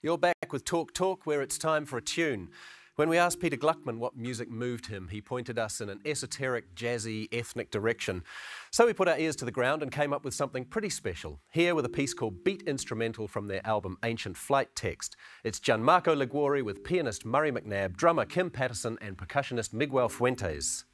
You're back with Talk Talk, where it's time for a tune. When we asked Peter Gluckman what music moved him, he pointed us in an esoteric, jazzy, ethnic direction. So we put our ears to the ground and came up with something pretty special. Here with a piece called Beat Instrumental from their album Ancient Flight Text. It's Gianmarco Liguori with pianist Murray McNabb, drummer Kim Patterson and percussionist Miguel Fuentes.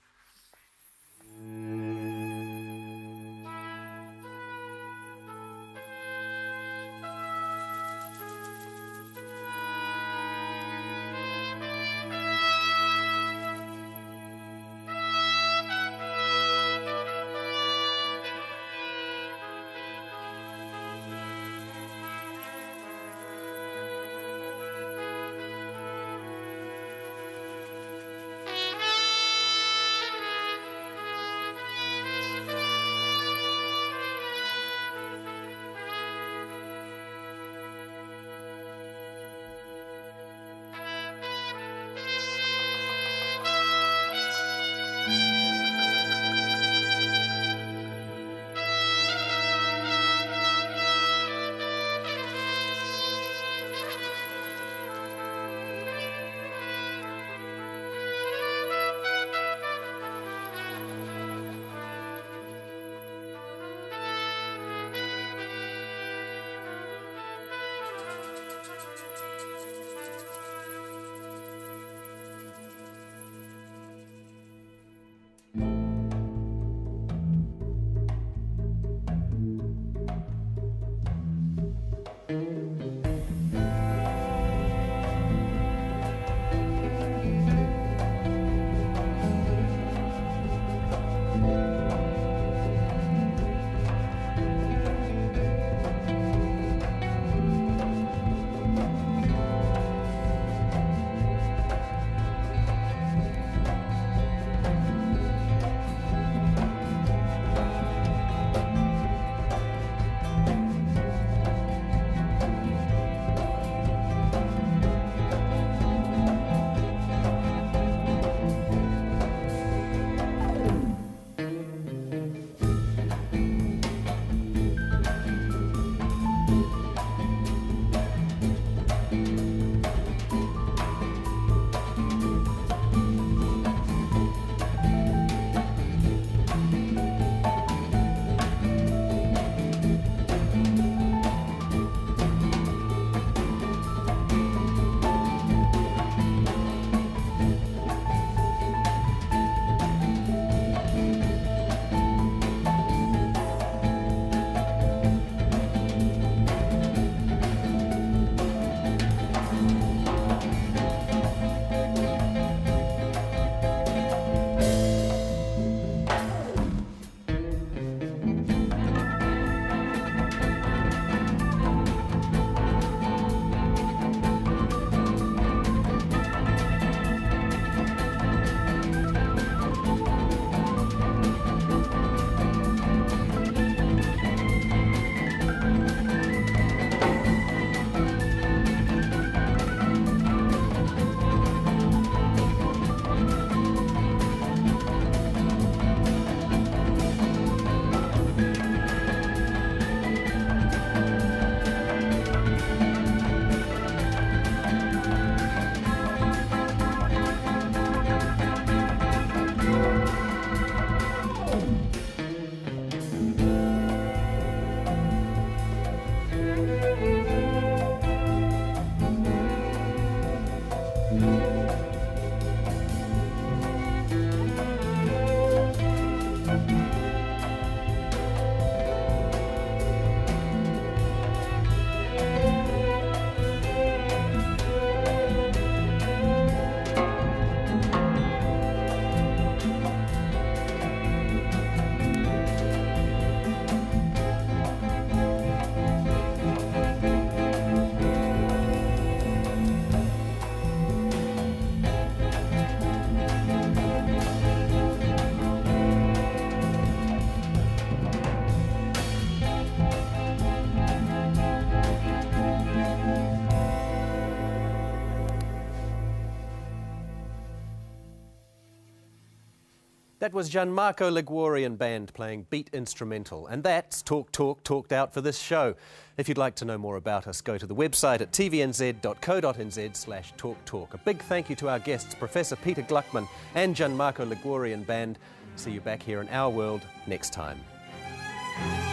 That was Gianmarco Liguori and Band playing Beat Instrumental, and that's Talk Talk talked out for this show. If you'd like to know more about us, go to the website at tvnz.co.nz/talktalk. A big thank you to our guests, Professor Peter Gluckman and Gianmarco Liguori and Band. See you back here in Our World next time.